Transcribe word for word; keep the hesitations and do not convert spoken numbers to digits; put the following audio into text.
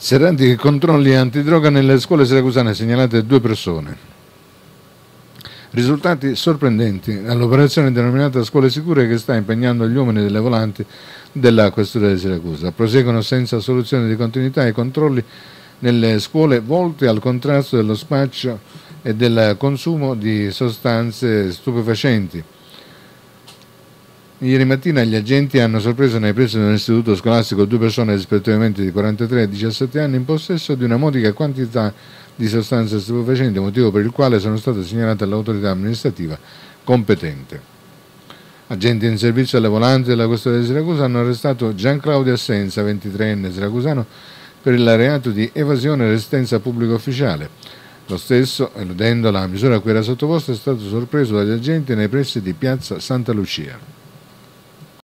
Serrati controlli antidroga nelle scuole siracusane, segnalate due persone. Risultati sorprendenti all'operazione denominata Scuole Sicure, che sta impegnando gli uomini delle volanti della Questura di Siracusa. Proseguono senza soluzione di continuità i controlli nelle scuole volti al contrasto dello spaccio e del consumo di sostanze stupefacenti. Ieri mattina gli agenti hanno sorpreso nei pressi di un istituto scolastico due persone rispettivamente di quarantatré e diciassette anni in possesso di una modica quantità di sostanze stupefacenti, motivo per il quale sono state segnalate all'autorità amministrativa competente. Agenti in servizio alle volanti della Questura di Siracusa hanno arrestato Gian Claudio Assenza, ventitreenne siracusano, per il reato di evasione e resistenza pubblico ufficiale. Lo stesso, eludendo la misura a cui era sottoposto, è stato sorpreso dagli agenti nei pressi di piazza Santa Lucia.